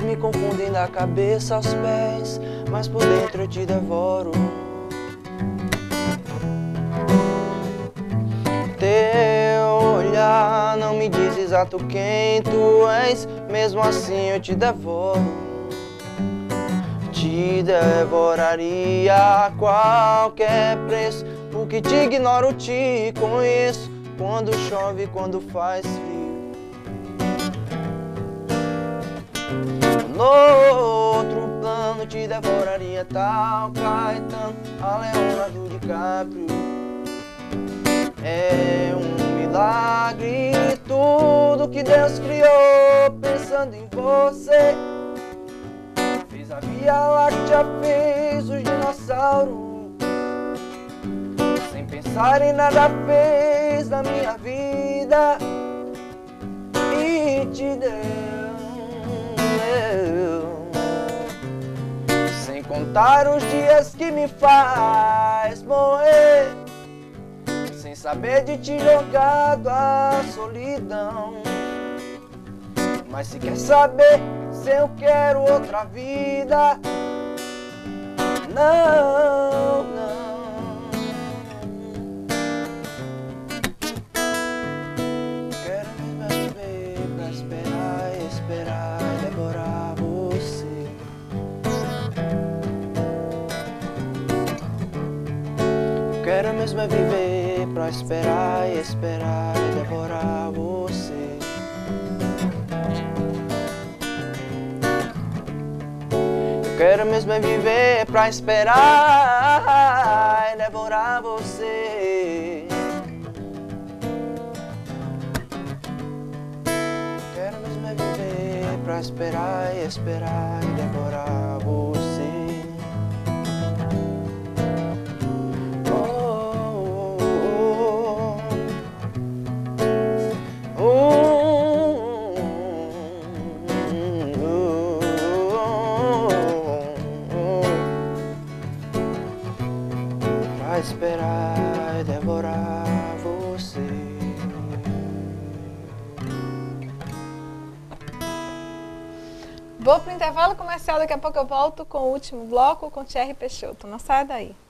me confundem da cabeça aos pés, mas por dentro eu te devoro. Teu olhar não me diz exato quem tu és, mesmo assim eu te devoro. Te devoraria a qualquer preço, porque te ignoro, te conheço. Quando chove, quando faz frio. No outro plano te devoraria tal Caetano, a Leonardo DiCaprio. É um milagre tudo que Deus criou pensando em você. Fez a Via Láctea, fez os dinossauros, sem pensar em nada fez da minha vida e te deu. Sem contar os dias que me faz morrer, sem saber de te jogado a solidão. Mas se quer saber se eu quero outra vida, não, não. Quero mesmo viver pra esperar, esperar, devorar você. Quero mesmo viver pra esperar, esperar, devorar você. Quero mesmo é viver pra esperar e devorar você. Quero mesmo é viver pra esperar e esperar e devorar você. Pra esperar e devorar você. Vou pro intervalo comercial, daqui a pouco eu volto com o último bloco com Thierry Peixoto. Não saia daí.